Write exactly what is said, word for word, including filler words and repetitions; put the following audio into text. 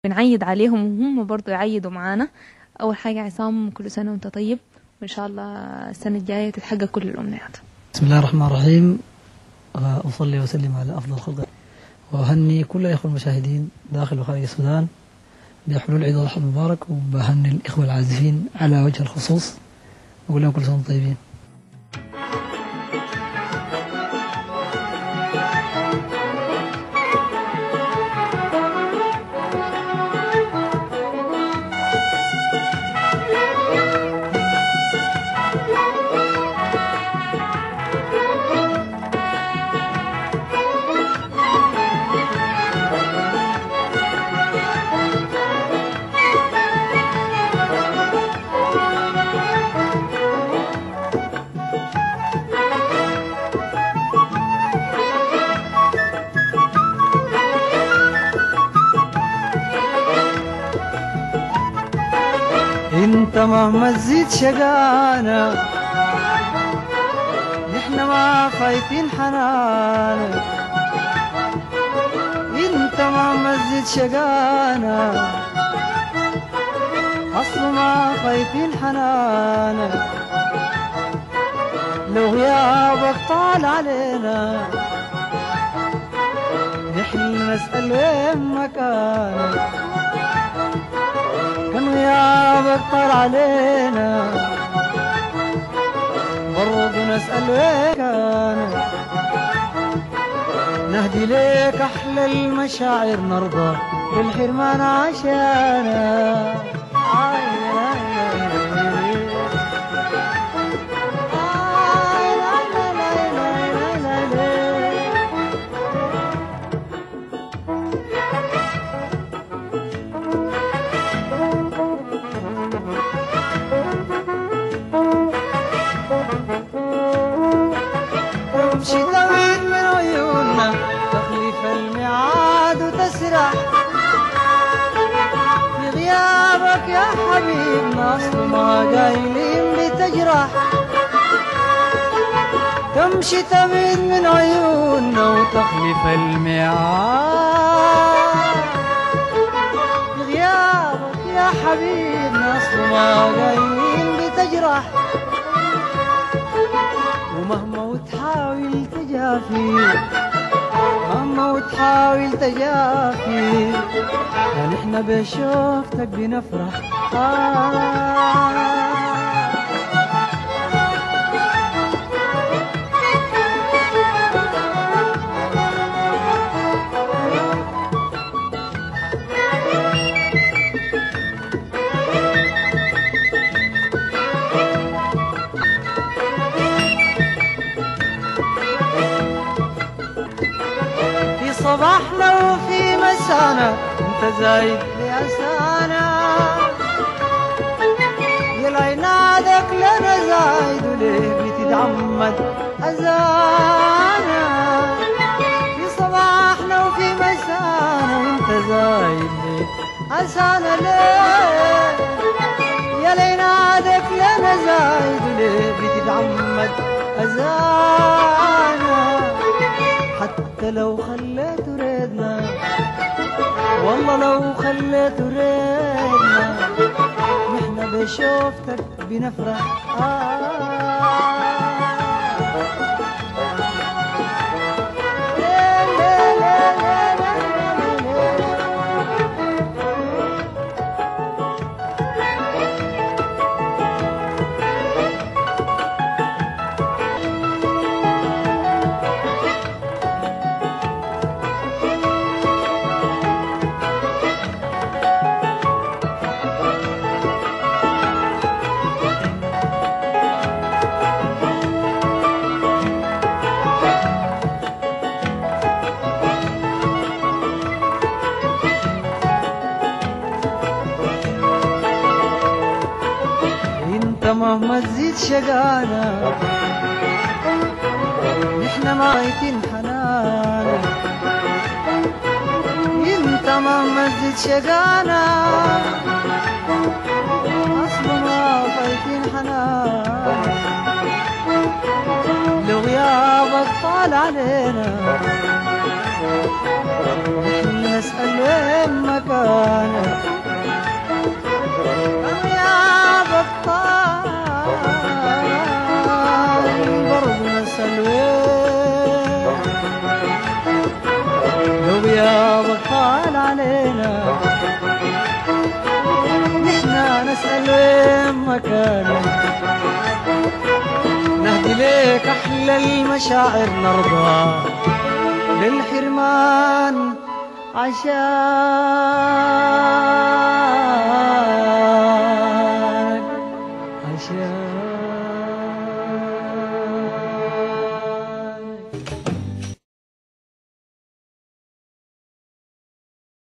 بنعيد عليهم وهم برضو يعيدوا معانا. أول حاجة عصام، كل سنة وأنت طيب، وإن شاء الله السنة الجاية تتحقق كل الأمنيات. بسم الله الرحمن الرحيم. أصلي وسلم على أفضل خلق، وأهني كل الإخوة المشاهدين داخل وخارج السودان بحلول عيد الأضحى المبارك، وبهني الإخوة العازفين على وجه الخصوص، وأقول لهم كل سنة وانتم طيبين. انت مهما تزيد شقانا نحن ما فايتين حنانك، انت مهما تزيد شقانا اصل ما فايتين حنانك، لو غيابك طال علينا نحن نسأل وين مكانك، كان غيابك طال علينا برضو نسأل وين كانك، نهدي ليك أحلى المشاعر نرضى بالحرمان عشانك. تمشي طويل من عيوننا تخلف الميعاد وتسرح في غيابك يا حبيبنا، أصل ما قايلين بتجرح. تمشي طويل من عيوننا وتخلف الميعاد في غيابك يا حبيبنا، أصل ما قايلين بتجرح. ومهما وتحاول تجافي مهما وتحاول تجافي يعني احنا بشوفتك بنفرح. آه صباحنا وفي مسانا انت زايد لأسانا، يلا ينادك لنا زايد وليه بتتعمد أذانا. في صباحنا وفي مسانا وانت زايد لأسانا، ليه يلا ينادك لنا زايد وليه بتتعمد أذانا. حتى لو خليت ريدنا والله لو خليت ريدنا نحن بشوفتك بنفرح. آه مهما تزيد شقانا نحن مايتين حنانا، انت مهما تزيد شقانا اصل ما فايتين حنانا، لو غيابك طال علينا نحن نسأل وين مكانك، علينا نحنا نسأل وين مكانك نهدي ليك أحلى المشاعر نرضى للحرمان عشان